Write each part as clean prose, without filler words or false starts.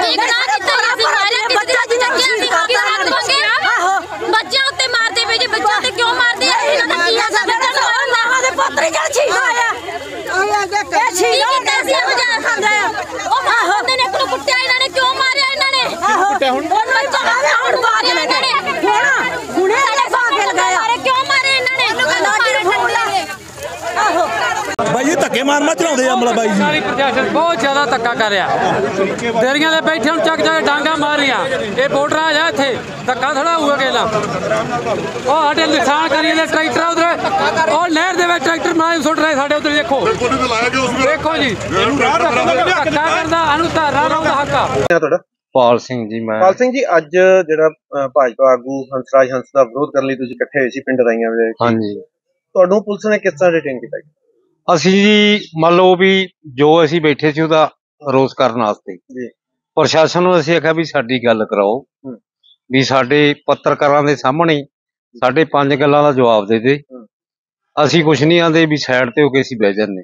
ਬੱਚਿਆਂ ਉੱਤੇ ਮਾਰਦੇ ਪਏ ਜੀ, ਬੱਚਿਆਂ ਤੇ ਕਿਉਂ ਮਾਰਦੇ ਆ? ਇਹਨਾਂ ਦਾ ਕੀ ਆ? ਲਾਹਾਂ ਦੇ ਪੁੱਤਰੀ ਜਲ ਛੀਨਾ ਹੋਇਆ ਇਹ ਛੀਨਾ ਹੁੰਦਾ ਸੀ ਉਹ ਜਾ ਖਾਂਦਾ ਆ ਉਹ ਮਾਰਦੇ ਨੇ, ਇੱਕ ਨੂੰ ਕੁੱਟਿਆ ਇਹਨਾਂ ਨੇ, ਕਿਉਂ ਮਾਰਿਆ ਇਹਨਾਂ ਨੇ? ਕੁੱਟਿਆ ਹੁਣ ਹੁਣ ਬਾਗ ਲੈ ਗਏ, ਹੁਣੇ ਸਾਡੇ ਬਾਗ ਲਗਾਇਆ, ਕਿਉਂ ਮਾਰੇ ਇਹਨਾਂ ਨੇ? ਬਾਈ ਜੀ ਧੱਕੇ ਮਾਰਨਾ ਚਲਾਉਂਦੇ ਆ ਅਮਲਾ ਬਾਈ ਜੀ। ਸਾਰੀ ਪ੍ਰਸ਼ਾਸਨ ਬਹੁਤ ਜ਼ਿਆਦਾ ਧੱਕਾ ਕਰ ਰਿਹਾ, ਦੇਰੀਆਂ ਦੇ ਬੈਠੇ ਹੁਣ ਚੱਕ ਚੱਕ ਡਾਂਗਾ ਮਾਰ ਰਹੀਆਂ। ਇਹ ਵੋਟਰ ਆ ਜਾ ਇੱਥੇ ਧੱਕਾ ਥੋੜਾ ਹੋਊਗਾ ਕਿਹਦਾ। ਉਹ ਸਾਡੇ ਨੁਕਸਾਨ ਕਰੀ ਜਾਂਦੇ ਟਰੈਕਟਰ ਉਧਰ, ਉਹ ਨਹਿਰ ਦੇ ਵਿੱਚ ਟਰੈਕਟਰ ਮਾਰ ਸੁੱਟ ਰਹੇ ਸਾਡੇ ਉਧਰ। ਦੇਖੋ ਦੇਖੋ ਜੀ ਧੱਕਾ ਕਰਦਾ, ਸਾਨੂੰ ਧਾਰਾ ਲਾਉਂਦਾ ਹੱਕ ਆ। ਤੁਹਾਡਾ ਪਾਲ ਸਿੰਘ ਜੀ। ਮੈਂ ਪਾਲ ਸਿੰਘ ਜੀ, ਅੱਜ ਜਿਹੜਾ ਭਾਜਪਾ ਆਗੂ ਹੰਸਰਾਜ ਹੰਸ ਦਾ ਵਿਰੋਧ ਕਰਨ ਲਈ ਤੁਸੀਂ ਇਕੱਠੇ ਹੋਏ ਸੀ ਪਿੰਡ ਰਾਈਆਂ ਵਿੱਚ, ਹਾਂਜੀ, ਤੁਹਾਨੂੰ ਪੁਲਿਸ ਨੇ ਕਿਸ ਤਰ੍ਹਾਂ ਡਿਟੇਨ ਕੀਤਾ? ਅਸੀਂ ਜੀ ਮੰਨ ਲਓ ਵੀ ਜੋ ਅਸੀਂ ਬੈਠੇ ਸੀ ਉਹਦਾ ਰੋਸ ਕਰਨ ਵਾਸਤੇ ਜੀ ਪ੍ਰਸ਼ਾਸਨ ਨੂੰ ਅਸੀਂ ਆਖਿਆ ਵੀ ਸਾਡੀ ਗੱਲ ਕਰਾਓ, ਵੀ ਸਾਡੇ ਪੱਤਰਕਾਰਾਂ ਦੇ ਸਾਹਮਣੇ ਸਾਡੇ 5 ਗੱਲਾਂ ਦਾ ਜਵਾਬ ਦੇ ਦੇ। ਅਸੀਂ ਕੁਛ ਨਹੀਂ ਆਂਦੇ ਵੀ ਸਾਈਡ ਤੇ ਹੋ ਕੇ ਅਸੀਂ ਬਹਿ ਜਾਂਦੇ।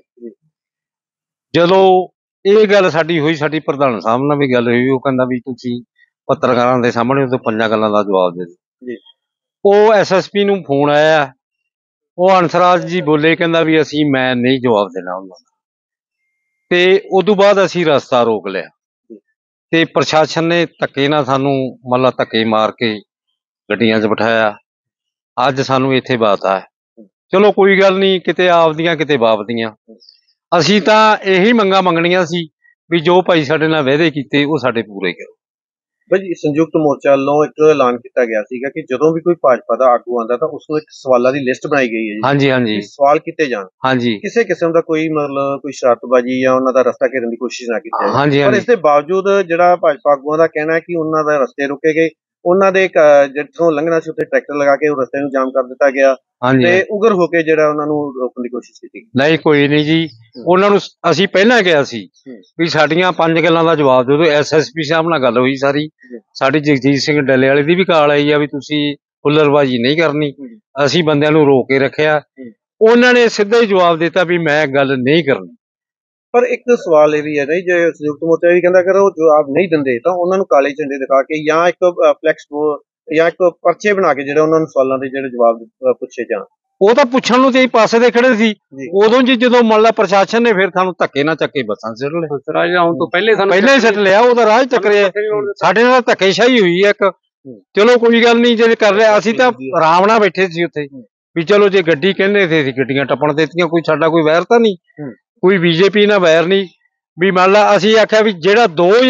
ਜਦੋਂ ਇਹ ਗੱਲ ਸਾਡੀ ਹੋਈ, ਸਾਡੀ ਪ੍ਰਧਾਨ ਸਾਹਿਬ ਨਾਲ ਵੀ ਗੱਲ ਹੋਈ, ਉਹ ਕਹਿੰਦਾ ਵੀ ਤੁਸੀਂ ਪੱਤਰਕਾਰਾਂ ਦੇ ਸਾਹਮਣੇ ਉਹ 5 ਗੱਲਾਂ ਦਾ ਜਵਾਬ ਦੇ ਦੇ। ਉਹ SSP ਨੂੰ ਫੋਨ ਆਇਆ, ਉਹ ਹੰਸਰਾਜ ਜੀ ਬੋਲੇ, ਕਹਿੰਦਾ ਵੀ ਮੈਂ ਨਹੀਂ ਜਵਾਬ ਦੇਣਾ ਉਹਨਾਂ ਦਾ। ਤੇ ਉਦੋਂ ਬਾਅਦ ਅਸੀਂ ਰਸਤਾ ਰੋਕ ਲਿਆ ਤੇ ਪ੍ਰਸ਼ਾਸਨ ਨੇ ਧੱਕੇ ਨਾਲ ਸਾਨੂੰ ਮਤਲਬ ਧੱਕੇ ਮਾਰ ਕੇ ਗੱਡੀਆਂ 'ਚ ਬਿਠਾਇਆ। ਅੱਜ ਸਾਨੂੰ ਇੱਥੇ ਬਾਤਾ ਹੈ। ਚਲੋ ਕੋਈ ਗੱਲ ਨਹੀਂ, ਕਿਤੇ ਆਪਦੀਆਂ ਕਿਤੇ ਬਾਪ ਦੀਆਂ। ਅਸੀਂ ਤਾਂ ਇਹੀ ਮੰਗਾਂ ਮੰਗਣੀਆਂ ਸੀ ਵੀ ਜੋ ਭਾਈ ਸਾਡੇ ਨਾਲ ਵਾਅਦੇ ਕੀਤੇ ਉਹ ਸਾਡੇ ਪੂਰੇ ਕਰੋ। ਭਾਜੀ, ਸੰਯੁਕਤ ਮੋਰਚਾ ਵੱਲੋਂ ਇੱਕ ਐਲਾਨ ਕੀਤਾ ਗਿਆ ਸੀਗਾ ਕਿ ਜਦੋਂ ਵੀ ਕੋਈ ਭਾਜਪਾ ਦਾ ਆਗੂ ਆਉਂਦਾ ਤਾਂ ਉਸ ਨੂੰ ਇੱਕ ਸਵਾਲਾਂ ਦੀ ਲਿਸਟ ਬਣਾਈ ਗਈ ਹੈ ਜੀ। ਹਾਂਜੀ ਹਾਂਜੀ, ਸਵਾਲ ਕੀਤੇ ਜਾਣ, ਹਾਂਜੀ, ਕਿਸੇ ਕਿਸਮ ਦਾ ਕੋਈ ਮਤਲਬ ਕੋਈ ਸ਼ਰਾਰਤਬਾਜ਼ੀ ਜਾਂ ਉਹਨਾਂ ਦਾ ਰਸਤਾ ਘੇਰਨ ਦੀ ਕੋਸ਼ਿਸ਼ ਨਾ ਕੀਤੀ ਜਾਏ। ਹਾਂਜੀ ਪਰ ਹਾਂਜੀ, ਇਸ ਦੇ ਬਾਵਜੂਦ ਜਿਹੜਾ ਭਾਜਪਾ ਆਗੂਆਂ ਦਾ ਕਹਿਣਾ ਹੈ ਕਿ ਉਹਨਾਂ ਦਾ ਰਸਤੇ ਰੁਕੇ ਗਏ, ਉਹਨਾਂ ਦੇ ਜਿੱਥੋਂ ਲੰਘਣਾ ਸੀ ਉੱਥੇ ਟਰੈਕਟਰ ਲਗਾ ਕੇ ਉਹ ਰਸਤੇ ਨੂੰ ਜਾਮ ਕਰ ਦਿੱਤਾ ਗਿਆ ਹਾਂਜੀ। ਤੇ ਉਗਰ ਹੋ ਕੇ ਜਿਹੜਾ ਉਹਨਾਂ ਨੂੰ ਰੋਕਣ ਦੀ ਕੋਸ਼ਿਸ਼ ਕੀਤੀ। ਨਹੀਂ ਕੋਈ ਨਹੀਂ ਜੀ, ਉਹਨਾਂ ਨੂੰ ਅਸੀਂ ਪਹਿਲਾਂ ਕਿਹਾ ਸੀ ਵੀ ਸਾਡੀਆਂ 5 ਗੱਲਾਂ ਦਾ ਜਵਾਬ ਦੇ ਦਿਓ। SSP ਸਾਹਿਬ ਨਾਲ ਗੱਲ ਹੋਈ ਸਾਰੀ, ਸਾਡੀ ਜਗਜੀਤ ਸਿੰਘ ਡੱਲੇ ਵਾਲੇ ਦੀ ਵੀ ਕਾਲ ਆਈ ਆ ਵੀ ਤੁਸੀਂ ਹੁੱਲੜਬਾਜ਼ੀ ਨਹੀਂ ਕਰਨੀ। ਅਸੀਂ ਬੰਦਿਆਂ ਨੂੰ ਰੋਕ ਕੇ ਰੱਖਿਆ, ਉਹਨਾਂ ਨੇ ਸਿੱਧਾ ਹੀ ਜਵਾਬ ਦਿੱਤਾ ਵੀ ਮੈਂ ਗੱਲ ਨਹੀਂ ਕਰਨੀ। ਪਰ ਇੱਕ ਸਵਾਲ ਇਹ ਵੀ ਹੈ, ਜੇ ਸੰਯੁਕਤ ਮੋਰਚਾ ਵੀ ਕਹਿੰਦਾ ਅਗਰ ਉਹ ਜਵਾਬ ਨਹੀਂ ਦਿੰਦੇ ਤਾਂ ਉਹਨਾਂ ਨੂੰ ਕਾਲੇ ਝੰਡੇ ਦਿਖਾ ਕੇ ਜਾਂ ਇੱਕ ਫਲੈਕਸ ਜਾਂ ਇੱਕ ਪਰਚੇ ਬਣਾ ਕੇ ਜਿਹੜੇ ਉਹਨਾਂ ਨੂੰ ਸਵਾਲਾਂ ਦੇ ਜਿਹੜੇ ਜਵਾਬ ਪੁੱਛੇ ਜਾਣ। ਉਹ ਤਾਂ ਪੁੱਛਣ ਨੂੰ ਤੇ ਪਾਸੇ ਦੇ ਖੜੇ ਸੀ ਉਦੋਂ ਜੀ, ਜਦੋਂ ਮੰਨ ਲਾ ਪ੍ਰਸ਼ਾਸਨ ਨੇ ਫਿਰ ਸਾਨੂੰ ਧੱਕੇ ਨਾਲ ਚੱਕੇ ਬੱਸਾਂ ਸਿੱਟ ਲਏ। ਹੰਸਰਾਜ ਆਉਣ ਤੋਂ ਪਹਿਲੇ ਹੀ ਸਿੱਟ ਲਿਆ, ਉਹਦਾ ਰਾਹ ਚੱਕਰਿਆ। ਸਾਡੇ ਨਾਲ ਧੱਕੇਸ਼ਾਹੀ ਹੋਈ ਹੈ ਇੱਕ। ਚਲੋ ਕੋਈ ਗੱਲ ਨਹੀਂ, ਜੇ ਕਰ ਲਿਆ। ਅਸੀਂ ਤਾਂ ਆਰਾਮ ਨਾਲ ਬੈਠੇ ਸੀ ਉੱਥੇ ਵੀ ਚਲੋ ਜੇ ਗੱਡੀ ਕਹਿੰਦੇ ਸੀ ਗੱਡੀਆਂ ਟੱਪਣ ਦਿੱਤੀਆਂ, ਕੋਈ ਸਾਡਾ ਕੋਈ ਵੈਰ ਤਾਂ ਨਹੀਂ, ਕੋਈ BJP ਨਾਲ ਵੈਰ ਨਹੀਂ। ਵੀ ਮੰਨ ਲਾ ਅਸੀਂ ਆਖਿਆ ਵੀ ਜਿਹੜਾ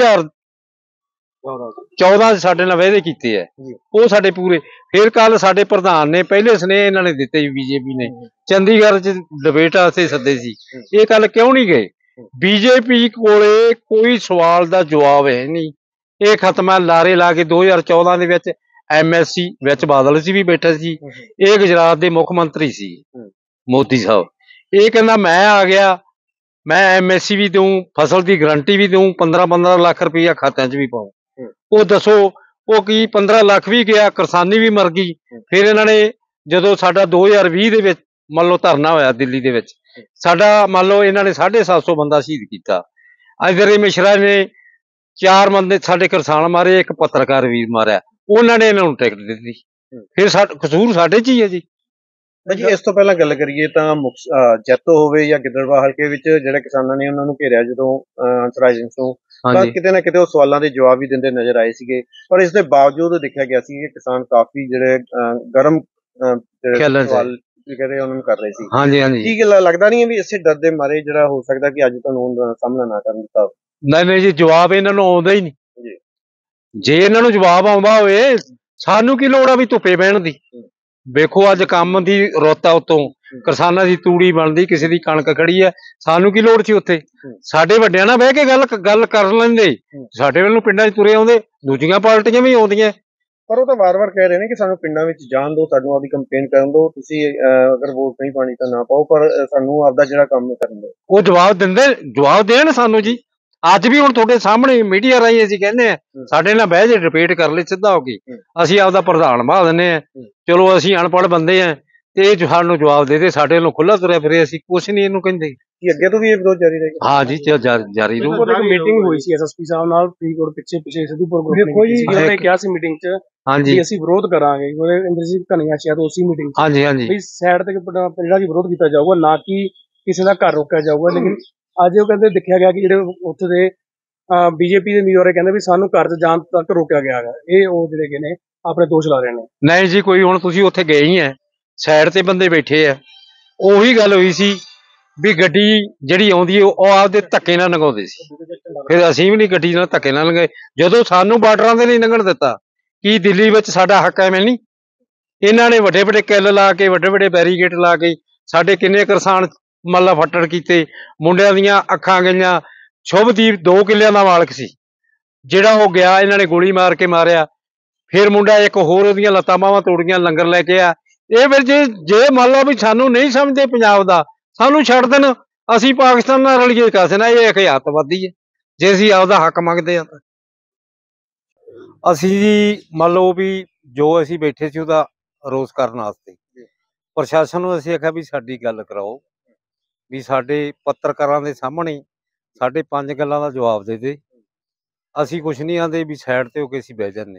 2014 ਸਾਡੇ ਨਾਲ ਵਾਅਦੇ ਕੀਤੇ ਹੈ ਉਹ ਸਾਡੇ ਪੂਰੇ। ਫਿਰ ਕੱਲ ਸਾਡੇ ਪ੍ਰਧਾਨ ਨੇ ਪਹਿਲੇ ਸੁਨੇਹੇ ਇਹਨਾਂ ਨੇ ਦਿੱਤੇ BJP ਨੇ, ਚੰਡੀਗੜ੍ਹ 'ਚ ਡਿਬੇਟ ਵਾਸਤੇ ਸੱਦੇ ਸੀ। ਇਹ ਕੱਲ ਕਿਉਂ ਨਹੀਂ ਗਏ? BJP ਕੋਲੇ ਕੋਈ ਸਵਾਲ ਦਾ ਜਵਾਬ ਹੈ ਨਹੀਂ। ਇਹ ਖਤਮ ਹੈ, ਲਾਰੇ ਲਾ ਕੇ 2014 ਦੇ ਵਿੱਚ MSC ਵਿੱਚ ਬਾਦਲ ਸੀ ਵੀ ਬੈਠਾ ਸੀ, ਇਹ ਗੁਜਰਾਤ ਦੇ ਮੁੱਖ ਮੰਤਰੀ ਸੀ ਮੋਦੀ ਸਾਹਿਬ। ਇਹ ਕਹਿੰਦਾ ਮੈਂ ਆ ਗਿਆ, ਮੈਂ MSC ਵੀ ਦਊਂ, ਫਸਲ ਦੀ ਗਰੰਟੀ ਵੀ ਦਊਂ, 15-15 ਲੱਖ ਰੁਪਈਆ ਖਾਤਿਆਂ 'ਚ ਵੀ ਪਾਉਂ। ਉਹ ਦੱਸੋ ਉਹ ਕੀ 15 ਲੱਖ ਵੀ ਗਿਆ, ਕਿਸਾਨੀ ਵੀ ਮਰ ਗਈ। ਫਿਰ ਇਹਨਾਂ ਨੇ ਜਦੋਂ ਸਾਡਾ 2020 ਦੇ ਵਿੱਚ ਮੰਨ ਲਓ ਧਰਨਾ ਹੋਇਆ ਦਿੱਲੀ ਦੇ ਵਿੱਚ, ਸਾਡਾ ਮੰਨ ਲਓ ਇਹਨਾਂ ਨੇ 750 ਬੰਦਾ ਸ਼ਹੀਦ ਕੀਤਾ। ਇਧਰ ਮਿਸ਼ਰਾ ਨੇ 4 ਬੰਦੇ ਸਾਡੇ ਕਿਸਾਨ ਮਾਰੇ, ਇੱਕ ਪੱਤਰਕਾਰ ਵੀਰ ਮਾਰਿਆ, ਉਹਨਾਂ ਨੇ ਇਹਨਾਂ ਨੂੰ ਟਿਕਟ ਦਿੱਤੀ। ਫਿਰ ਕਸੂਰ ਸਾਡੇ 'ਚ ਹੀ ਹੈ ਜੀ। ਜੀ ਇਸ ਤੋਂ ਪਹਿਲਾਂ ਗੱਲ ਕਰੀਏ ਤਾਂ ਜੈਤੋ ਹੋਵੇ ਜਾਂ ਗਿੱਦੜਬਾਹਾ ਹਲਕੇ ਵਿੱਚ ਜਿਹੜੇ ਕਿਸਾਨਾਂ ਨੇ ਉਹਨਾਂ ਨੂੰ ਘੇਰਿਆ ਜਦੋਂ ਹੰਸਰਾਜ ਨੂੰ, ਤਾਂ ਕਿਤੇ ਨਾ ਕਿਤੇ ਉਹ ਸਵਾਲਾਂ ਦੇ ਜਵਾਬ ਵੀ ਦਿੰਦੇ ਨਜ਼ਰ ਆਏ ਸੀਗੇ। ਪਰ ਇਸ ਦੇ ਬਾਵਜੂਦ ਦੇਖਿਆ ਗਿਆ ਸੀ ਕਿ ਕਿਸਾਨ ਕਾਫੀ ਜਿਹੜੇ ਗਰਮ ਸਵਾਲ ਜਿਹੜੇ ਉਹਨਾਂ ਨੂੰ ਕਰ ਰਹੇ ਸੀ। ਹਾਂਜੀ ਹਾਂਜੀ, ਕੀ ਗੱਲ ਲੱਗਦਾ ਨਹੀਂ ਹੈ ਵੀ ਇਸੇ ਡਰ ਦੇ ਮਾਰੇ ਜਿਹੜਾ ਹੋ ਸਕਦਾ ਕਿ ਅੱਜ ਤੁਹਾਨੂੰ ਉਹਨਾਂ ਦਾ ਸਾਹਮਣਾ ਨਾ ਕਰਨ ਦਿੱਤਾ? ਨਹੀਂ ਜੀ, ਜਵਾਬ ਇਹਨਾਂ ਨੂੰ ਆਉਂਦਾ ਹੀ ਨਹੀਂ। ਜੇ ਇਹਨਾਂ ਨੂੰ ਜਵਾਬ ਆਉਂਦਾ ਹੋਵੇ, ਸਾਨੂੰ ਕੀ ਲੋੜ ਆ ਵੀ ਧੁੱਪੇ ਬਹਿਣ ਦੀ? ਵੇਖੋ ਅੱਜ ਕੰਮ ਦੀ ਰੁੱਤ ਆ, ਉੱਤੋਂ ਕਿਸਾਨਾਂ ਦੀ ਤੂੜੀ ਬਣਦੀ, ਕਿਸੇ ਦੀ ਕਣਕ ਖੜੀ ਹੈ, ਸਾਨੂੰ ਕੀ ਲੋੜ ਸੀ ਉੱਥੇ? ਸਾਡੇ ਵੱਡਿਆਂ ਨਾਲ ਬਹਿ ਕੇ ਗੱਲ ਕਰ ਲੈਂਦੇ। ਸਾਡੇ ਵੱਲੋਂ ਪਿੰਡਾਂ 'ਚ ਤੁਰੇ ਆਉਂਦੇ, ਦੂਜੀਆਂ ਪਾਰਟੀਆਂ ਵੀ ਆਉਂਦੀਆਂ। ਪਰ ਉਹ ਤਾਂ ਵਾਰ-ਵਾਰ ਕਹਿ ਰਹੇ ਨੇ ਕਿ ਸਾਨੂੰ ਪਿੰਡਾਂ ਵਿੱਚ ਜਾਣ ਦਿਓ, ਸਾਨੂੰ ਆਪਦੀ ਕੰਪੇਨ ਕਰਨ ਦਿਓ, ਤੁਸੀਂ ਅਗਰ ਵੋਟ ਨਹੀਂ ਪਾਣੀ ਤਾਂ ਨਾ ਪਾਓ, ਪਰ ਸਾਨੂੰ ਆਪਦਾ ਜਿਹੜਾ ਕੰਮ ਕਰਨ ਦਿਓ। ਉਹ ਜਵਾਬ ਦੇਣ ਸਾਨੂੰ ਜੀ। ਅੱਜ ਵੀ ਹੁਣ ਤੁਹਾਡੇ ਸਾਹਮਣੇ ਮੀਡੀਆ ਰਾਹੀਂ ਅਸੀਂ ਕਹਿੰਦੇ ਆ ਸਾਡੇ ਨਾਲ ਬਹਿ ਜੇ, ਡਿਬੇਟ ਕਰ ਲੈ ਸਿੱਧਾ ਹੋ ਕੇ। ਅਸੀਂ ਆਪਦਾ ਪ੍ਰਧਾਨ ਬਣਾ ਦਿੰਦੇ ਆ। ਚਲੋ ਅਸੀਂ ਅਨਪੜ੍ਹ ਬੰਦੇ ਆ, ਤੇ ਇਹ ਸਾਨੂੰ ਜਵਾਬ ਦੇ ਦੇ, ਸਾਡੇ ਵੱਲੋਂ ਖੁੱਲਾ ਤੁਰਿਆ ਫਿਰੇ, ਅਸੀਂ ਕੁਛ ਨਹੀਂ ਇਹਨੂੰ ਕਹਿੰਦੇ। ਕੀ ਅੱਗੇ ਤੋਂ ਵੀ ਇਹ ਵਿਰੋਧ ਜਾਰੀ ਰਹੇਗਾ? ਹਾਂ ਜੀ, ਜਾਰੀ ਰਹੂ। ਇੱਕ ਮੀਟਿੰਗ ਹੋਈ ਸੀ ਐਸਐਸਪੀ ਸਾਹਿਬ ਨਾਲ ਫਰੀਦਕੋਟ ਪਿੱਛੇ ਸਿੱਧੂਪੁਰ ਗਰੁੱਪ ਨੇ ਕੀਤੀ ਸੀ। ਉਹਨੇ ਕਿਹਾ ਸੀ ਮੀਟਿੰਗ 'ਚ ਹਾਂਜੀ ਵੀ ਅਸੀਂ ਵਿਰੋਧ ਕਰਾਂਗੇ। ਉਹਨੇ ਇੰਦਰਜੀਤ ਧਨੀਆ ਸ਼ਾਇਦ ਉਸੇ ਮੀਟਿੰਗ 'ਚ ਹਾਂਜੀ ਵੀ ਸਾਈਡ ਤੇ ਜਿਹੜਾ ਕਿ ਵਿਰੋਧ ਕੀਤਾ ਜਾਊਗਾ, ਨਾ ਕਿ ਕਿਸੇ ਦਾ ਘਰ ਰੋਕਿਆ ਜਾਊਗਾ। ਲੇਕਿਨ ਅੱਜ ਉਹ ਕਹਿੰਦੇ ਦੇਖਿਆ ਗਿਆ ਕਿ ਜਿਹੜੇ ਉੱਥੇ ਦੇ ਬੀਜੇਪੀ ਦੇ ਉਮੀਦਵਾਰ ਕਹਿੰਦੇ ਵੀ ਸਾਨੂੰ ਘਰ 'ਚ ਜਾਣ ਤੱਕ ਰੋਕਿਆ ਗਿਆ ਹੈ। ਇਹ ਉਹ ਜਿਹੜੇ ਕਿ ਨੇ ਆਪਣੇ ਦੋਸ਼ ਲਾ ਰਹੇ ਨੇ। ਨਹੀਂ ਜੀ, ਕੋਈ ਹੁਣ ਤੁਸੀਂ ਉੱਥੇ ਗਏ ਹੀ ਹੈ, ਸਾਈਡ ਤੇ ਬੰਦੇ ਬੈਠੇ ਆ, ਉਹੀ ਗੱਲ ਹੋਈ ਸੀ ਵੀ ਗੱਡੀ ਜਿਹੜੀ ਆਉਂਦੀ ਹੈ ਉਹ ਆਪਦੇ ਧੱਕੇ ਨਾਲ ਲੰਘਾਉਂਦੇ ਸੀ, ਫਿਰ ਅਸੀਂ ਵੀ ਨਹੀਂ ਗੱਡੀ ਨਾਲ ਧੱਕੇ ਨਾਲ ਲੰਘਾਏ। ਜਦੋਂ ਸਾਨੂੰ ਬਾਰਡਰਾਂ ਤੇ ਨਹੀਂ ਲੰਘਣ ਦਿੱਤਾ, ਕੀ ਦਿੱਲੀ ਵਿੱਚ ਸਾਡਾ ਹੱਕ ਐਵੇਂ ਨਹੀਂ? ਇਹਨਾਂ ਨੇ ਵੱਡੇ ਵੱਡੇ ਕਿੱਲ ਲਾ ਕੇ, ਵੱਡੇ ਵੱਡੇ ਬੈਰੀਗੇਡ ਲਾ ਕੇ ਸਾਡੇ ਕਿੰਨੇ ਕਿਸਾਨ ਮੱਲਾ ਫੱਟੜ ਕੀਤੇ, ਮੁੰਡਿਆਂ ਦੀਆਂ ਅੱਖਾਂ ਗਈਆਂ। ਸ਼ੁਭਦੀਪ 2 ਕਿੱਲਿਆਂ ਦਾ ਮਾਲਕ ਸੀ, ਜਿਹੜਾ ਉਹ ਗਿਆ, ਇਹਨਾਂ ਨੇ ਗੋਲੀ ਮਾਰ ਕੇ ਮਾਰਿਆ। ਫਿਰ ਮੁੰਡਾ ਇੱਕ ਹੋਰ, ਉਹਦੀਆਂ ਲੱਤਾਂ ਬਾਹਾਂ ਤੋੜੀਆਂ, ਲੰਗਰ ਲੈ ਕੇ ਆ। ਇਹ ਫਿਰ ਜੇ ਮੰਨ ਲਓ ਵੀ ਸਾਨੂੰ ਨਹੀਂ ਸਮਝਦੇ ਪੰਜਾਬ ਦਾ, ਸਾਨੂੰ ਛੱਡ ਦੇਣ, ਅਸੀਂ ਪਾਕਿਸਤਾਨ ਨਾਲ ਰਲੀਏ ਕਾਸੇ ਨਾਲ, ਇਹ ਇੱਕ ਅੱਤਵਾਦੀ ਹੈ ਜੇ ਅਸੀਂ ਆਪਦਾ ਹੱਕ ਮੰਗਦੇ ਹਾਂ ਤਾਂ। ਅਸੀਂ ਜੀ ਮੰਨ ਲਓ ਵੀ ਜੋ ਅਸੀਂ ਬੈਠੇ ਸੀ ਉਹਦਾ ਰੋਸ ਕਰਨ ਵਾਸਤੇ ਪ੍ਰਸ਼ਾਸਨ ਨੂੰ ਅਸੀਂ ਆਖਿਆ ਵੀ ਸਾਡੀ ਗੱਲ ਕਰਾਓ, ਵੀ ਸਾਡੇ ਪੱਤਰਕਾਰਾਂ ਦੇ ਸਾਹਮਣੇ ਸਾਡੇ 5 ਗੱਲਾਂ ਦਾ ਜਵਾਬ ਦੇ ਦੇ। ਅਸੀਂ ਕੁਛ ਨਹੀਂ ਆਂਦੇ ਵੀ ਸਾਈਡ ਤੇ ਹੋ ਕੇ ਅਸੀਂ ਬਹਿ ਜਾਂਦੇ।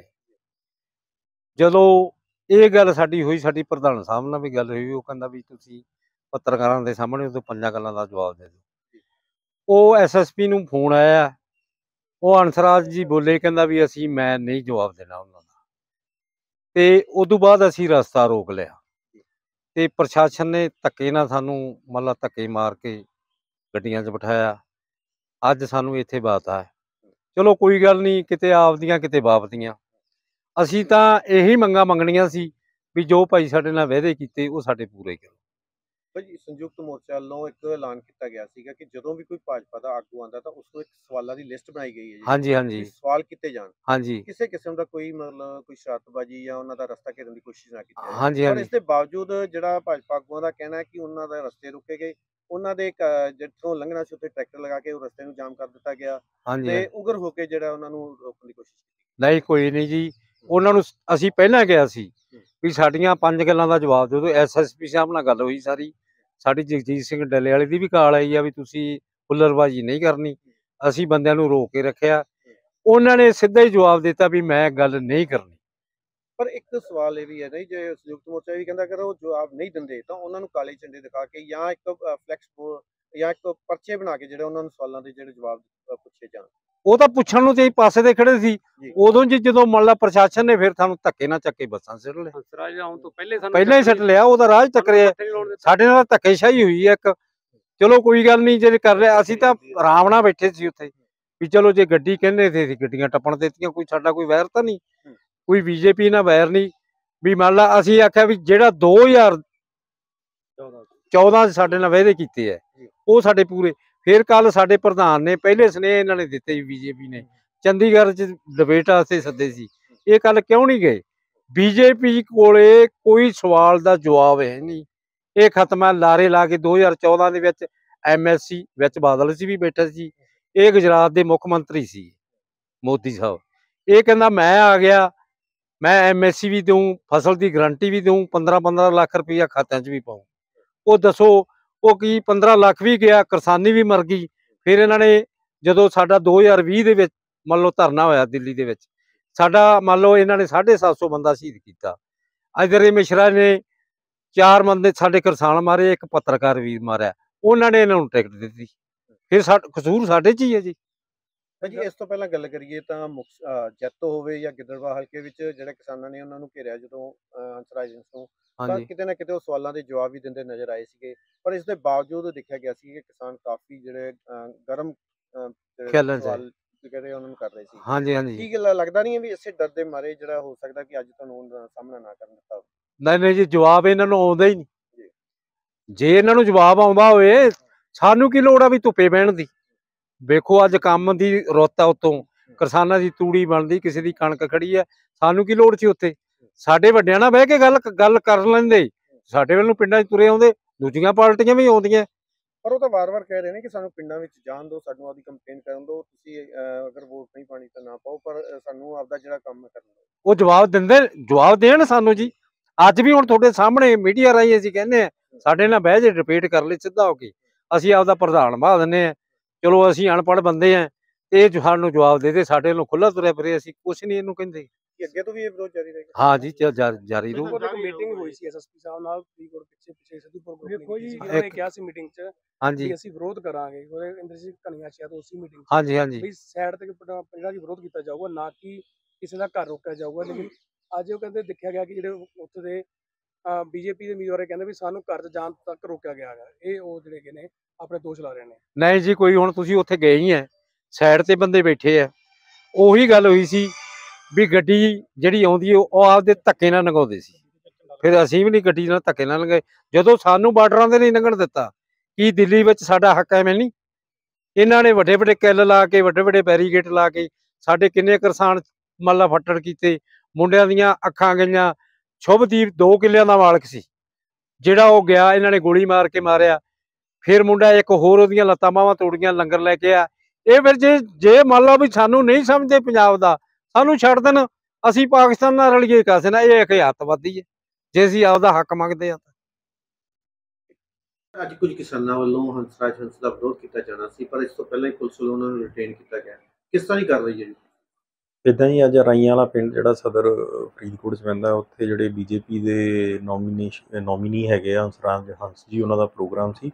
ਜਦੋਂ ਇਹ ਗੱਲ ਸਾਡੀ ਹੋਈ, ਸਾਡੀ ਪ੍ਰਧਾਨ ਸਾਹਿਬ ਨਾਲ ਵੀ ਗੱਲ ਹੋਈ, ਉਹ ਕਹਿੰਦਾ ਵੀ ਤੁਸੀਂ ਪੱਤਰਕਾਰਾਂ ਦੇ ਸਾਹਮਣੇ ਉਹਦੇ 5 ਗੱਲਾਂ ਦਾ ਜਵਾਬ ਦੇ ਦਿਓ। ਉਹ ਐਸਐਸਪੀ ਨੂੰ ਫੋਨ ਆਇਆ, ਉਹ ਹੰਸਰਾਜ ਜੀ ਬੋਲੇ, ਕਹਿੰਦਾ ਵੀ ਮੈਂ ਨਹੀਂ ਜਵਾਬ ਦੇਣਾ ਉਹਨਾਂ ਦਾ। ਤੇ ਉਦੋਂ ਬਾਅਦ ਅਸੀਂ ਰਸਤਾ ਰੋਕ ਲਿਆ ਤੇ ਪ੍ਰਸ਼ਾਸਨ ਨੇ ਧੱਕੇ ਨਾਲ ਸਾਨੂੰ ਮਤਲਬ ਧੱਕੇ ਮਾਰ ਕੇ ਗੱਡੀਆਂ 'ਚ ਬਿਠਾਇਆ। ਅੱਜ ਸਾਨੂੰ ਇੱਥੇ ਬਾਤਾ ਹੈ। ਚਲੋ ਕੋਈ ਗੱਲ ਨਹੀਂ, ਕਿਤੇ ਆਪਦੀਆਂ ਕਿਤੇ ਬਾਪ ਦੀਆਂ। ਅਸੀਂ ਤਾਂ ਇਹੀ ਮੰਗਣੀਆਂ ਸੀ ਵੀ ਜੋ ਭਾਈ ਸਾਡੇ ਨਾਲ ਵਾਅਦੇ ਕੀਤੇ ਉਹ ਸਾਡੇ ਪੂਰੇ ਕਰੋ। ਭਾਜੀ, ਸੰਯੁਕਤ ਮੋਰਚਾ ਵੱਲੋਂ ਇੱਕ ਐਲਾਨ ਕੀਤਾ ਗਿਆ ਸੀਗਾ ਕਿ ਜਦੋਂ ਵੀ ਕੋਈ ਭਾਜਪਾ ਦਾ ਆਗੂ ਆਉਂਦਾ ਤਾਂ ਉਸ ਤੋਂ ਇੱਕ ਸਵਾਲਾਂ ਦੀ ਲਿਸਟ ਬਣਾਈ ਗਈ ਹੈ ਜੀ। ਹਾਂਜੀ ਸਵਾਲ ਕੀਤੇ ਜਾਣ, ਹਾਂਜੀ ਕਿਸੇ ਕਿਸਮ ਦਾ ਕੋਈ ਮਤਲਬ ਕੋਈ ਸ਼ਰਾਰਤਬਾਜ਼ੀ ਜਾਂ ਉਹਨਾਂ ਦਾ ਰਸਤਾ ਘੇਰਨ ਦੀ ਕੋਸ਼ਿਸ਼ ਨਾ ਕੀਤੀ ਜਾਏ। ਹਾਂਜੀ ਪਰ ਇਸ ਦੇ ਬਾਵਜੂਦ ਜਿਹੜਾ ਭਾਜਪਾ ਆਗੂਆਂ ਦਾ ਕਹਿਣਾ ਹੈ ਕਿ ਉਹਨਾਂ ਦੇ ਰਸਤੇ ਰੁਕੇ ਗਏ, ਉਹਨਾਂ ਦੇ ਜਿੱਥੋਂ ਲੰਘਣਾ ਸੀ ਉੱਥੇ ਟਰੈਕਟਰ ਲਗਾ ਕੇ ਉਹ ਰਸਤੇ ਨੂੰ ਜਾਮ ਕਰ ਦਿੱਤਾ ਗਿਆ ਤੇ ਉਗਰ ਹੋ ਕੇ ਜਿਹੜਾ ਉਹਨਾਂ ਨੂੰ ਰੋਕਣ ਦੀ ਕੋਸ਼ਿਸ਼ ਕੀਤੀ। ਨਹੀਂ, ਕੋਈ ਨਹੀਂ ਜੀ, ਉਹਨਾਂ ਨੂੰ ਅਸੀਂ ਪਹਿਲਾਂ ਕਿਹਾ ਸੀ ਵੀ ਸਾਡੀਆਂ 5 ਗੱਲਾਂ ਦਾ ਜਵਾਬ ਦੇ ਦਿਓ। ਐਸਐਸਪੀ ਸਾਹਿਬ ਨਾਲ ਗੱਲ ਹੋਈ ਸਾਰੀ, ਸਾਡੀ ਜਗਜੀਤ ਸਿੰਘ ਡੱਲੇ ਵਾਲੇ ਦੀ ਵੀ ਕਾਲ ਆਈ ਆ ਵੀ ਤੁਸੀਂ ਹੁੱਲੜਬਾਜ਼ੀ ਨਹੀਂ ਕਰਨੀ। ਅਸੀਂ ਬੰਦਿਆਂ ਨੂੰ ਰੋਕ ਕੇ ਰੱਖਿਆ, ਉਹਨਾਂ ਨੇ ਸਿੱਧਾ ਹੀ ਜਵਾਬ ਦਿੱਤਾ ਵੀ ਮੈਂ ਗੱਲ ਨਹੀਂ ਕਰਨੀ। ਪਰ ਇੱਕ ਸਵਾਲ ਇਹ ਵੀ ਹੈ ਨਹੀਂ, ਜੇ ਸੰਯੁਕਤ ਮੋਰਚਾ ਵੀ ਕਹਿੰਦਾ ਅਗਰ ਉਹ ਜਵਾਬ ਨਹੀਂ ਦਿੰਦੇ ਤਾਂ ਉਹਨਾਂ ਨੂੰ ਕਾਲੇ ਝੰਡੇ ਦਿਖਾ ਕੇ ਜਾਂ ਇੱਕ ਫਲੈਕਸ ਜਾਂ ਇੱਕ ਪਰਚੇ ਬਣਾ ਕੇ ਜਿਹੜੇ ਉਹਨਾਂ ਨੂੰ ਸਵਾਲਾਂ ਦੇ ਜਿਹੜੇ ਜਵਾਬ ਪੁੱਛੇ ਜਾਣ। ਉਹ ਤਾਂ ਪੁੱਛਣ ਨੂੰ ਤੇ ਪਾਸੇ ਦੇ ਖੜੇ ਸੀ ਉਦੋਂ ਜੀ, ਜਦੋਂ ਮੰਨ ਲਾ ਪ੍ਰਸ਼ਾਸਨ ਨੇ ਫਿਰ ਸਾਨੂੰ ਧੱਕੇ ਨਾਲ ਚੱਕੇ ਬੱਸਾਂ ਸਿੱਟ ਲਿਆ। ਹੰਸਰਾਜ ਆਉਣ ਤੋਂ ਪਹਿਲਾਂ ਹੀ ਸਿੱਟ ਲਿਆ, ਉਹਦਾ ਰਾਜ ਟੱਕਰਿਆ। ਸਾਡੇ ਨਾਲ ਧੱਕੇਸ਼ਾਹੀ ਹੋਈ ਹੈ ਇੱਕ। ਚਲੋ ਕੋਈ ਗੱਲ ਨਹੀਂ, ਜੇ ਕਰ ਲਿਆ, ਅਸੀਂ ਤਾਂ ਆਰਾਮ ਨਾਲ ਬੈਠੇ ਸੀ ਉੱਥੇ ਵੀ ਚਲੋ ਜੇ ਗੱਡੀ ਕਹਿੰਦੇ ਤੇ ਅਸੀਂ ਗੱਡੀਆਂ ਟੱਪਣ ਦਿੱਤੀਆਂ, ਕੋਈ ਸਾਡਾ ਕੋਈ ਵੈਰ ਤਾਂ ਨਹੀਂ, ਕੋਈ ਬੀਜੇਪੀ ਨਾਲ ਵੈਰ ਨਹੀਂ। ਵੀ ਮੰਨ ਲਾ ਅਸੀਂ ਆਖਿਆ ਵੀ ਜਿਹੜਾ 2014 ਸਾਡੇ ਨਾਲ ਵਾਅਦੇ ਕੀਤੇ ਹੈ ਉਹ ਸਾਡੇ ਪੂਰੇ। ਫਿਰ ਕੱਲ ਸਾਡੇ ਪ੍ਰਧਾਨ ਨੇ ਪਹਿਲੇ ਸੁਨੇਹੇ ਇਹਨਾਂ ਨੇ ਦਿੱਤੇ, ਬੀਜੇਪੀ ਨੇ ਚੰਡੀਗੜ੍ਹ 'ਚ ਡਿਬੇਟ ਵਾਸਤੇ ਸੱਦੇ ਸੀ। ਇਹ ਕੱਲ ਕਿਉਂ ਨਹੀਂ ਗਏ? ਬੀਜੇਪੀ ਕੋਲੇ ਕੋਈ ਸਵਾਲ ਦਾ ਜਵਾਬ ਹੈ ਨਹੀਂ। ਇਹ ਖਤਮ ਹੈ, ਲਾਰੇ ਲਾ ਕੇ 2014 ਦੇ ਵਿੱਚ MSC ਵਿੱਚ ਬਾਦਲ ਸੀ ਵੀ ਬੈਠਾ ਸੀ, ਇਹ ਗੁਜਰਾਤ ਦੇ ਮੁੱਖ ਮੰਤਰੀ ਸੀ ਮੋਦੀ ਸਾਹਿਬ। ਇਹ ਕਹਿੰਦਾ ਮੈਂ ਆ ਗਿਆ, ਮੈਂ MSC ਵੀ ਦਊਂ, ਫਸਲ ਦੀ ਗਰੰਟੀ ਵੀ ਦਊਂ, 15-15 ਲੱਖ ਰੁਪਈਆ ਖਾਤਿਆਂ 'ਚ ਵੀ ਪਾਊਂ। ਉਹ ਦੱਸੋ ਉਹ ਕੀ 15 ਲੱਖ ਵੀ ਗਿਆ, ਕਿਸਾਨੀ ਵੀ ਮਰ ਗਈ। ਫਿਰ ਇਹਨਾਂ ਨੇ ਜਦੋਂ ਸਾਡਾ 2020 ਦੇ ਵਿੱਚ ਮੰਨ ਲਓ ਧਰਨਾ ਹੋਇਆ ਦਿੱਲੀ ਦੇ ਵਿੱਚ, ਸਾਡਾ ਮੰਨ ਲਓ ਇਹਨਾਂ ਨੇ 750 ਬੰਦਾ ਸ਼ਹੀਦ ਕੀਤਾ। ਇਧਰ ਮਿਸ਼ਰਾ ਨੇ 4 ਬੰਦੇ ਸਾਡੇ ਕਿਸਾਨ ਮਾਰੇ, ਇੱਕ ਪੱਤਰਕਾਰ ਵੀਰ ਮਾਰਿਆ, ਉਹਨਾਂ ਨੇ ਇਹਨਾਂ ਨੂੰ ਟਿਕਟ ਦਿੱਤੀ। ਫਿਰ ਕਸੂਰ ਸਾਡੇ 'ਚ ਹੀ ਹੈ ਜੀ। ਭਾਜੀ, ਇਸ ਤੋਂ ਪਹਿਲਾਂ ਗੱਲ ਕਰੀਏ ਤਾਂ ਜੈਤੋ ਹੋਵੇ ਜਾਂ ਗਿੱਦੜਬਾਹਾ ਹਲਕੇ ਵਿੱਚ ਜਿਹੜੇ ਕਿਸਾਨਾਂ ਨੇ ਉਹਨਾਂ ਨੂੰ ਘੇਰਿਆ ਜਦੋਂ ਹੰਸਰਾਜ ਨੂੰ, ਤਾਂ ਕਿਤੇ ਨਾ ਕਿਤੇ ਉਹ ਸਵਾਲਾਂ ਦੇ ਜਵਾਬ ਵੀ ਦਿੰਦੇ ਨਜ਼ਰ ਆਏ ਸੀਗੇ। ਪਰ ਇਸ ਦੇ ਬਾਵਜੂਦ ਦੇਖਿਆ ਗਿਆ ਸੀ ਕਿ ਕਿਸਾਨ ਕਾਫੀ ਜਿਹੜੇ ਗਰਮ ਸਵਾਲ ਜਿਹੜੇ ਉਹਨਾਂ ਨੂੰ ਕਰ ਰਹੇ ਸੀ। ਹਾਂਜੀ ਕੀ ਗੱਲ ਲੱਗਦਾ ਨਹੀਂ ਹੈ ਵੀ ਇਸੇ ਡਰ ਦੇ ਮਾਰੇ ਜਿਹੜਾ ਹੋ ਸਕਦਾ ਕਿ ਅੱਜ ਤੁਹਾਨੂੰ ਸਾਹਮਣਾ ਨਾ ਕਰਨ ਦਿੱਤਾ? ਨਹੀਂ ਜੀ, ਜਵਾਬ ਇਹਨਾਂ ਨੂੰ ਆਉਂਦਾ ਹੀ ਨਹੀਂ। ਜੇ ਇਹਨਾਂ ਨੂੰ ਜਵਾਬ ਆਉਂਦਾ ਹੋਵੇ, ਸਾਨੂੰ ਕੀ ਲੋੜ ਆ ਵੀ ਧੁੱਪੇ ਬਹਿਣ ਦੀ? ਵੇਖੋ ਅੱਜ ਕੰਮ ਦੀ ਰੁੱਤ ਆ, ਉਤੋਂ ਕਿਸਾਨਾਂ ਦੀ ਤੂੜੀ ਬਣਦੀ, ਕਿਸੇ ਦੀ ਕਣਕ ਖੜੀ ਹੈ, ਸਾਨੂੰ ਕੀ ਲੋੜ ਸੀ ਉੱਥੇ? ਸਾਡੇ ਵੱਡਿਆਂ ਨਾਲ ਬਹਿ ਕੇ ਗੱਲ ਕਰ ਲੈਂਦੇ। ਸਾਡੇ ਵੱਲ ਨੂੰ ਪਿੰਡਾਂ 'ਚ ਤੁਰੇ ਆਉਂਦੇ, ਦੂਜੀਆਂ ਪਾਰਟੀਆਂ ਵੀ ਆਉਂਦੀਆਂ। ਪਰ ਉਹ ਤਾਂ ਵਾਰ-ਵਾਰ ਕਹਿ ਰਹੇ ਨੇ ਕਿ ਸਾਨੂੰ ਪਿੰਡਾਂ ਵਿੱਚ ਜਾਣ ਦਿਓ, ਸਾਨੂੰ ਆਪਦੀ ਕੰਪੇਨ ਕਰਨ ਦਿਓ, ਤੁਸੀਂ ਅਗਰ ਵੋਟ ਨਹੀਂ ਪਾਣੀ ਤਾਂ ਨਾ ਪਾਓ, ਪਰ ਸਾਨੂੰ ਆਪਦਾ ਜਿਹੜਾ ਕੰਮ ਕਰਨਾ। ਉਹ ਜਵਾਬ ਦਿੰਦੇ, ਜਵਾਬ ਦੇਣ ਸਾਨੂੰ ਜੀ। ਅੱਜ ਵੀ ਹੁਣ ਤੁਹਾਡੇ ਸਾਹਮਣੇ ਮੀਡੀਆ ਰਾਹੀਂ ਅਸੀਂ ਕਹਿੰਦੇ ਆ ਸਾਡੇ ਨਾਲ ਬਹਿ ਜੇ ਡਿਬੇਟ ਕਰ ਲਈ ਸਿੱਧਾ ਹੋ ਕੇ, ਅਸੀਂ ਆਪਦਾ ਪ੍ਰਧਾਨ ਬਣਾ ਦਿੰਦੇ ਆ। ਚਲੋ ਅਸੀਂ ਅਨਪੜ੍ਹ ਬੰਦੇ ਆ ਤੇ ਇਹ ਸਾਨੂੰ ਜਵਾਬ ਦੇ ਦੇ, ਸਾਡੇ ਨੂੰ ਖੁੱਲਾ ਤੁਰਿਆ ਫਿਰੇ, ਅਸੀਂ ਕੁਛ ਨਹੀਂ ਇਹਨੂੰ ਕਹਿੰਦੇ। ਅੱਗੇ ਤੋਂ ਵੀ ਇਹ ਵਿਰੋਧ ਜਾਰੀ ਰਹੇਗਾ? ਹਾਂ ਜੀ ਜਾਰੀ ਰਹੂ। ਇੱਕ ਮੀਟਿੰਗ ਹੋਈ ਸੀ ਐਸਐਸਪੀ ਸਾਹਿਬ ਨਾਲ ਫਰੀਦਕੋਟ ਪਿੱਛੇ ਸਿੱਧੂਪੁਰ ਗਰੁੱਪ ਨੇ ਉਹਨਾਂ ਨੇ ਕਿਹਾ ਸੀ ਮੀਟਿੰਗ 'ਚ ਹਾਂਜੀ ਅਸੀਂ ਵਿਰੋਧ ਕਰਾਂਗੇ, ਇੰਦਰ ਸਿੰਘ ਧਨੀਆ ਸ਼ਾਇਦ ਉਸੇ ਮੀਟਿੰਗ 'ਚ ਹਾਂਜੀ ਵੀ ਸਾਈਡ ਤੇ ਜਿਹੜਾ ਕਿ ਵਿਰੋਧ ਕੀਤਾ ਜਾਊਗਾ, ਨਾ ਕਿ ਕਿਸੇ ਦਾ ਘਰ ਰੋਕਿਆ ਜਾਊਗਾ। ਲੇਕਿਨ ਅੱਜ ਉਹ ਕਹਿੰਦੇ ਦੇਖਿਆ ਗਿਆ ਕਿ ਜਿਹੜੇ ਉੱਥੇ ਦੇ ਬੀਜੇਪੀ ਦੇ ਉਮੀਦਵਾਰ ਕਹਿੰਦੇ ਵੀ ਸਾਨੂੰ ਘਰ 'ਚ ਜਾਣ ਤੱਕ ਰੋਕਿਆ ਗਿਆ ਹੈਗਾ। ਇਹ ਉਹ ਜਿਹੜੇ ਕਿ ਨੇ ਆਪਣੇ ਦੋਸ਼ ਲਾ ਰਹੇ ਨੇ। ਨਹੀਂ ਜੀ, ਕੋਈ ਹੁਣ ਤੁਸੀਂ ਉੱਥੇ ਗਏ ਹੀ ਆ, ਸਾਈਡ ਤੇ ਬੰਦੇ ਬੈਠੇ ਆ, ਉਹੀ ਗੱਲ ਹੋਈ ਸੀ ਵੀ ਗੱਡੀ ਜਿਹੜੀ ਆਉਂਦੀ ਉਹ ਆਪਦੇ ਧੱਕੇ ਨਾਲ ਲੰਘਾਉਂਦੇ ਸੀ, ਫਿਰ ਅਸੀਂ ਵੀ ਨਹੀਂ ਗੱਡੀ ਨਾਲ ਧੱਕੇ ਨਾਲ ਲੰਘਾਏ। ਜਦੋਂ ਸਾਨੂੰ ਬਾਰਡਰਾਂ ਤੇ ਨਹੀਂ ਲੰਘਣ ਦਿੱਤਾ, ਕੀ ਦਿੱਲੀ ਵਿੱਚ ਸਾਡਾ ਹੱਕ ਐਵੇਂ ਨਹੀਂ? ਇਹਨਾਂ ਨੇ ਵੱਡੇ ਵੱਡੇ ਕਿੱਲ ਲਾ ਕੇ, ਵੱਡੇ ਵੱਡੇ ਬੈਰੀਗੇਟ ਲਾ ਕੇ ਸਾਡੇ ਕਿੰਨੇ ਕਿਸਾਨ ਮੱਲਾ ਫੱਟੜ ਕੀਤੇ, ਮੁੰਡਿਆਂ ਦੀਆਂ ਅੱਖਾਂ ਗਈਆਂ। ਸ਼ੁਭਦੀਪ 2 ਕਿੱਲਿਆਂ ਦਾ ਮਾਲਕ ਸੀ, ਜਿਹੜਾ ਉਹ ਗਿਆ, ਇਹਨਾਂ ਨੇ ਗੋਲੀ ਮਾਰ ਕੇ ਮਾਰਿਆ। ਫਿਰ ਮੁੰਡਾ ਇੱਕ ਹੋਰ ਉਹਦੀਆਂ ਲੱਤਾਂ ਬਾਹਾਂ ਤੋੜੀਆਂ, ਲੰਗਰ ਲੈ ਕੇ ਆ। ਇਹ ਫਿਰ ਜੇ ਮੰਨ ਲਓ ਵੀ ਸਾਨੂੰ ਨਹੀਂ ਸਮਝਦੇ ਪੰਜਾਬ ਦਾ, ਸਾਨੂੰ ਛੱਡ ਦੇਣ, ਅਸੀਂ ਪਾਕਿਸਤਾਨ ਨਾਲ ਰਲੀਏ ਕਾਸੇ ਨਾਲ, ਇਹ ਇੱਕ ਅੱਤਵਾਦੀ ਹੈ ਜੇ ਅਸੀਂ ਆਪਦਾ ਹੱਕ ਮੰਗਦੇ ਆ। ਅੱਜ ਕੁਝ ਕਿਸਾਨਾਂ ਵੱਲੋਂ ਹੰਸਰਾਜ ਹੰਸ ਦਾ ਵਿਰੋਧ ਕੀਤਾ ਜਾਣਾ ਸੀ, ਪਰ ਇਸ ਤੋਂ ਪਹਿਲਾਂ ਹੀ ਪੁਲਿਸ ਵੱਲੋਂ ਉਹਨਾਂ ਨੂੰ ਰਿਟੇਨ ਕੀਤਾ ਗਿਆ। ਕਿਸ ਤਰ੍ਹਾਂ ਦੀ ਕਾਰਵਾਈ ਹੈ ਜੀ? ਇੱਦਾਂ ਹੀ ਅੱਜ ਰਾਈਆਂ ਵਾਲਾ ਪਿੰਡ ਜਿਹੜਾ ਸਦਰ ਫਰੀਦਕੋਟ 'ਚ ਪੈਂਦਾ, ਉੱਥੇ ਜਿਹੜੇ ਬੀਜੇਪੀ ਦੇ ਨੋਮੀਨੀ ਹੈਗੇ ਆ ਹੰਸਰਾਜ ਹੰਸ ਜੀ, ਉਹਨਾਂ ਦਾ ਪ੍ਰੋਗਰਾਮ ਸੀ।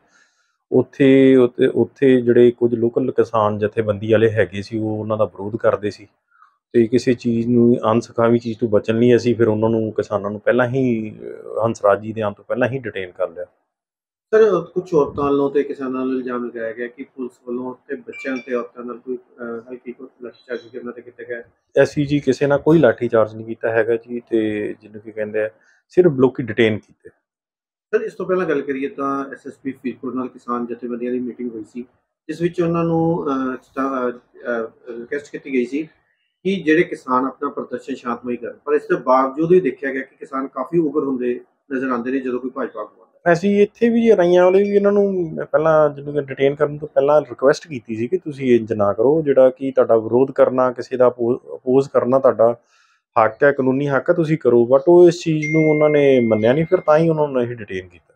ਉੱਥੇ ਜਿਹੜੇ ਕੁਝ ਲੋਕਲ ਕਿਸਾਨ ਜਥੇਬੰਦੀ ਵਾਲੇ ਹੈਗੇ ਸੀ, ਉਹ ਉਹਨਾਂ ਦਾ ਵਿਰੋਧ ਕਰਦੇ ਸੀ ਅਤੇ ਕਿਸੇ ਚੀਜ਼ ਨੂੰ ਅਣਸੁਖਾਵੀਂ ਚੀਜ਼ ਤੋਂ ਬਚਣ ਲਈ ਅਸੀਂ ਫਿਰ ਉਹਨਾਂ ਨੂੰ, ਕਿਸਾਨਾਂ ਨੂੰ ਪਹਿਲਾਂ ਹੀ ਹੰਸਰਾਜ ਜੀ ਦੇ ਆਉਣ ਤੋਂ ਪਹਿਲਾਂ ਹੀ ਡਿਟੇਨ ਕਰ ਲਿਆ। ਸਰ, ਕੁਝ ਔਰਤਾਂ ਵੱਲੋਂ ਤੇ ਕਿਸਾਨਾਂ ਵੱਲੋਂ ਇਲਜ਼ਾਮ ਲਗਾਇਆ ਗਿਆ ਕਿ ਪੁਲਿਸ ਵੱਲੋਂ ਤੇ ਬੱਚਿਆਂ ਤੇ ਔਰਤਾਂ ਨਾਲ ਕੋਈ ਹਲਕੀ ਲਾਠੀਚਾਰਜ ਕਰਨਾ ਤੇ ਕੀਤਾ ਗਿਆ। ਅਸੀਂ ਜੀ ਕਿਸੇ ਨਾਲ ਕੋਈ ਲਾਠੀ ਚਾਰਜ ਨਹੀਂ ਕੀਤਾ ਹੈਗਾ ਜੀ, ਅਤੇ ਜਿਹਨੂੰ ਕੀ ਕਹਿੰਦੇ ਆ ਸਿਰਫ ਲੋਕੀ ਡਿਟੇਨ ਕੀਤੇ। ਸਰ, ਇਸ ਤੋਂ ਪਹਿਲਾਂ ਗੱਲ ਕਰੀਏ ਤਾਂ ਐਸਐਸਪੀ ਫਰੀਦਕੋਟ ਨਾਲ ਕਿਸਾਨ ਜਥੇਬੰਦੀਆਂ ਦੀ ਮੀਟਿੰਗ ਹੋਈ ਸੀ, ਜਿਸ ਵਿੱਚ ਉਹਨਾਂ ਨੂੰ ਰਿਕੁਐਸਟ ਕੀਤੀ ਗਈ ਸੀ ਕਿ ਜਿਹੜੇ ਕਿਸਾਨ ਆਪਣਾ ਪ੍ਰਦਰਸ਼ਨ ਸ਼ਾਂਤਮਈ ਕਰਨ, ਪਰ ਇਸ ਦੇ ਬਾਵਜੂਦ ਵੀ ਦੇਖਿਆ ਗਿਆ ਕਿ ਕਿਸਾਨ ਕਾਫੀ ਉਗਰ ਹੁੰਦੇ ਨਜ਼ਰ ਆਉਂਦੇ ਨੇ ਜਦੋਂ ਕੋਈ ਭਾਜਪਾ ਨੂੰ। ਅਸੀਂ ਇੱਥੇ ਵੀ ਰਾਈਆਂ ਵਾਲੇ ਵੀ ਇਹਨਾਂ ਨੂੰ ਪਹਿਲਾਂ ਜਿਹਨੂੰ ਕਿ ਡਿਟੇਨ ਕਰਨ ਤੋਂ ਪਹਿਲਾਂ ਰਿਕੁਐਸਟ ਕੀਤੀ ਸੀ ਕਿ ਤੁਸੀਂ ਇੰਜ ਨਾ ਕਰੋ, ਜਿਹੜਾ ਕਿ ਤੁਹਾਡਾ ਵਿਰੋਧ ਕਰਨਾ, ਕਿਸੇ ਦਾ ਅਪੋਜ਼ ਕਰਨਾ ਤੁਹਾਡਾ ਹੱਕ ਹੈ, ਕਾਨੂੰਨੀ ਹੱਕ ਹੈ, ਤੁਸੀਂ ਕਰੋ। ਬਟ ਉਹ ਇਸ ਚੀਜ਼ ਨੂੰ ਉਹਨਾਂ ਨੇ ਮੰਨਿਆ ਨਹੀਂ, ਫਿਰ ਤਾਂ ਹੀ ਉਹਨਾਂ ਨੂੰ ਅਸੀਂ ਡਿਟੇਨ ਕੀਤਾ।